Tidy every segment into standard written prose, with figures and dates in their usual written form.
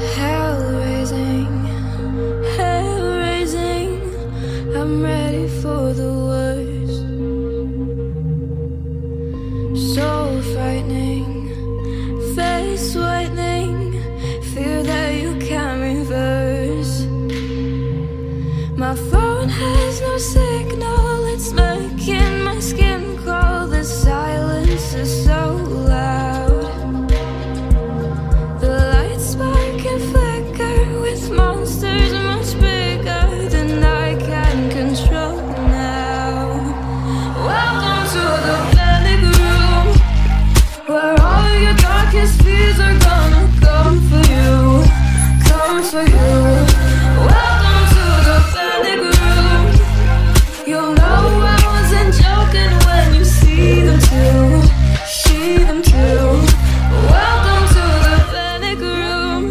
I'm ready for the worst. So frightening, face whitening, fear that you can't reverse. My phone has no signal, it's making my skin crawl. The silence is so loud. The lights spark and flicker with monsters much bigger than I can control now. Welcome to the panic room, where all your darkest fears are gonna come for you, come for you. Welcome to the panic room. You'll know I wasn't joking when you see them too, see them too. Welcome to the panic room.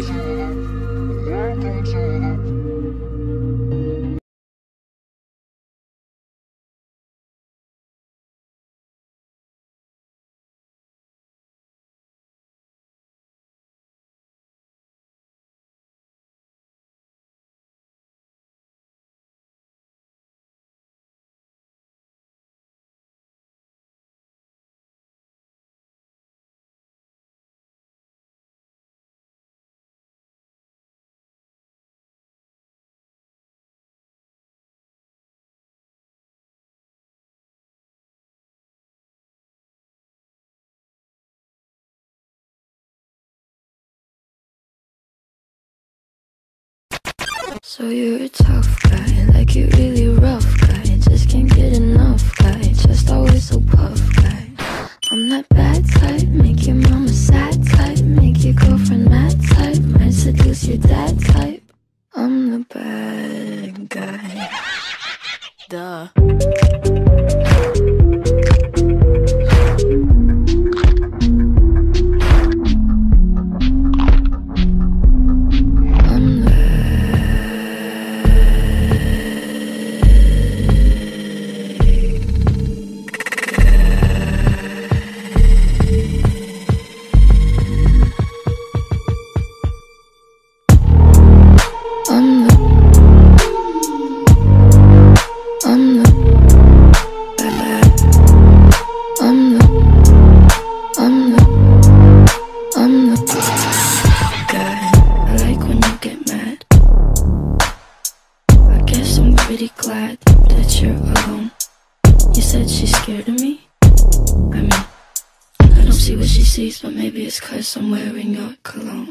So you're a tough guy, like you really rough guy, just can't get enough guy, just always so puff guy. I'm that bad type, make your mama sad type, make your girlfriend mad type, might seduce your dad type. I'm the bad guy. Duh. Glad that you're alone. You said she's scared of me? I mean, I don't see what she sees, but maybe it's 'cause I'm wearing your cologne.